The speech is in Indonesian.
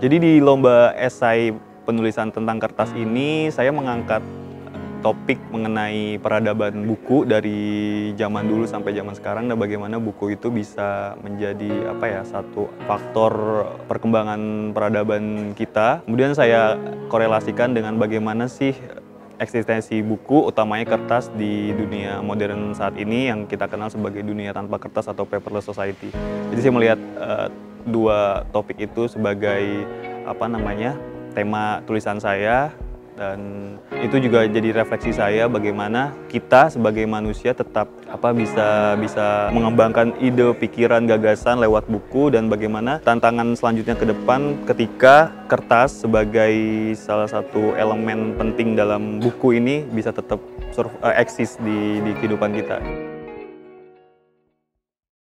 Jadi di lomba esai penulisan tentang kertas ini, saya mengangkat topik mengenai peradaban buku dari zaman dulu sampai zaman sekarang dan bagaimana buku itu bisa menjadi satu faktor perkembangan peradaban kita. Kemudian saya korelasikan dengan bagaimana sih eksistensi buku, utamanya kertas di dunia modern saat ini yang kita kenal sebagai dunia tanpa kertas atau paperless society. Jadi saya melihat dua topik itu sebagai tema tulisan saya, dan itu juga jadi refleksi saya bagaimana kita sebagai manusia tetap bisa mengembangkan ide, pikiran, gagasan lewat buku, dan bagaimana tantangan selanjutnya ke depan ketika kertas sebagai salah satu elemen penting dalam buku ini bisa tetap eksis di kehidupan kita.